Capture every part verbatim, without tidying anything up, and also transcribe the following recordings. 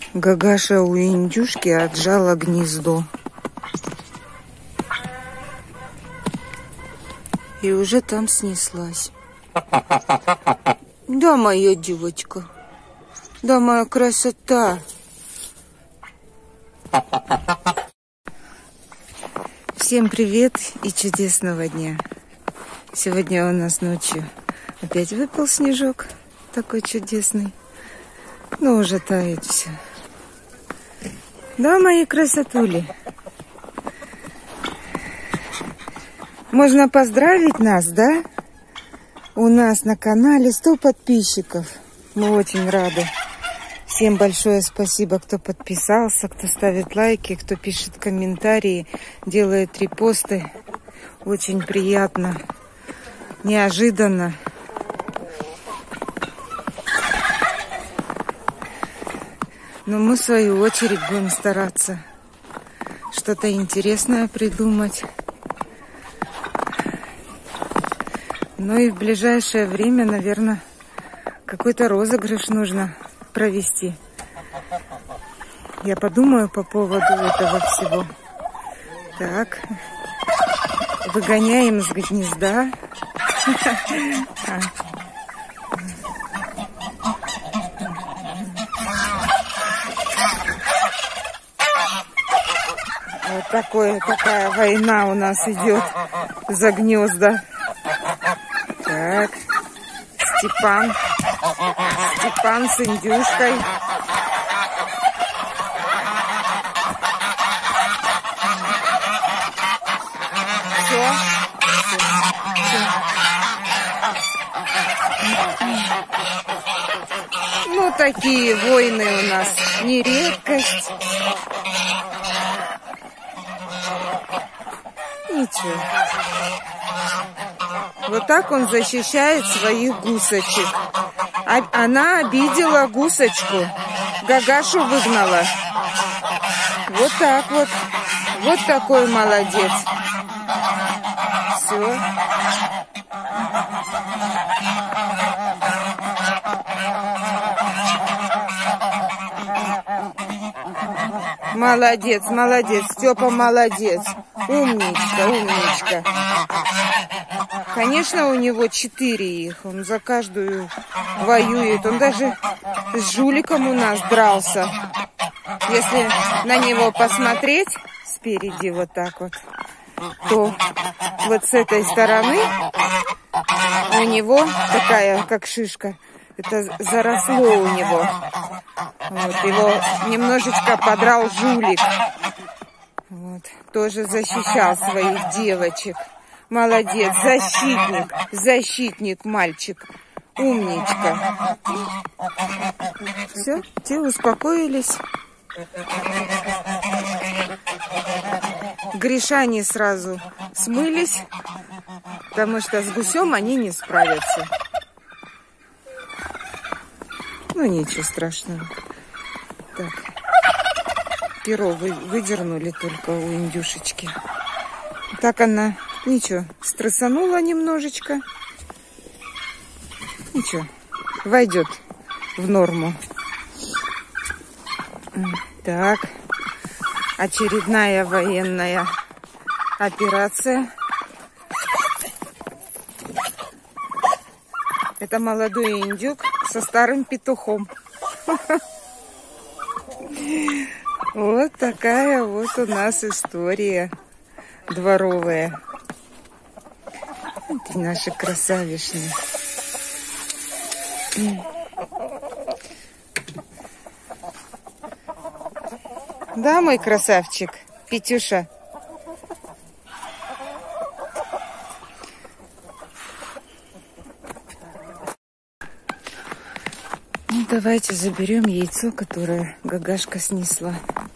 Гагаша у индюшки отжала гнездо. И уже там снеслась. Да, моя девочка. Да, моя красота. Всем привет и чудесного дня. Сегодня у нас ночью опять выпал снежок. Такой чудесный. Но уже тает все. Да, мои красотули. Можно поздравить нас, да? У нас на канале сто подписчиков. Мы очень рады. Всем большое спасибо, кто подписался, кто ставит лайки, кто пишет комментарии, делает репосты. Очень приятно, неожиданно. Но мы, в свою очередь, будем стараться что-то интересное придумать. Ну и в ближайшее время, наверное, какой-то розыгрыш нужно провести. Я подумаю по поводу этого всего. Так. Выгоняем с гнезда. Вот такое, такая война у нас идет за гнезда. Так, Степан, Степан с индюшкой. Все. Ну, такие войны у нас не редкость. Ничего. Вот так он защищает своих гусочек. А она обидела гусочку. Гагашу выгнала. Вот так вот. Вот такой молодец. Все. Молодец, молодец. Степа молодец. Умничка, умничка. Конечно, у него четыре их. Он за каждую воюет. Он даже с жуликом у нас дрался. Если на него посмотреть спереди вот так вот, то вот с этой стороны у него такая, как шишка. Это заросло у него. Вот, его немножечко подрал жулик. Вот, тоже защищал своих девочек. Молодец, защитник, защитник, мальчик. Умничка. Все, те успокоились. Гришани сразу смылись, потому что с гусем они не справятся. Ну, ничего страшного. Так, перо вы, выдернули только у индюшечки. Так она, ничего, стрессанула немножечко. Ничего, войдет в норму. Так, очередная военная операция. Это молодой индюк со старым петухом. Вот такая вот у нас история дворовая. Это наши красавишни. Да, мой красавчик, Петюша. Ну, давайте заберем яйцо, которое Гагашка снесла.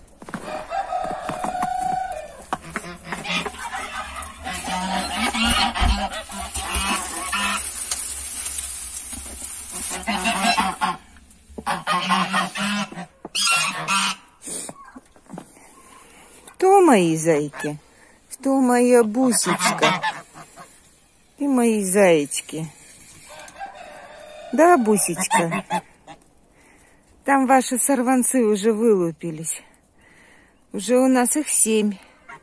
Кто мои зайки? Кто моя бусечка? И мои зайчики. Да, бусечка? Там ваши сорванцы уже вылупились. Уже у нас их семь.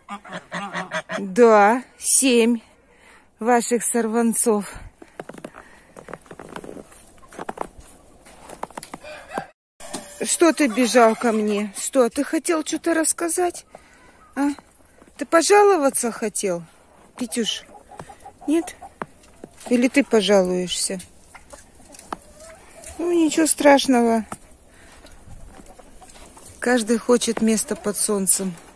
Да, семь ваших сорванцов. Что ты бежал ко мне? Что, ты хотел что-то рассказать? А? Ты пожаловаться хотел, Петюш? Нет? Или ты пожалуешься? Ну, ничего страшного. Каждый хочет место под солнцем.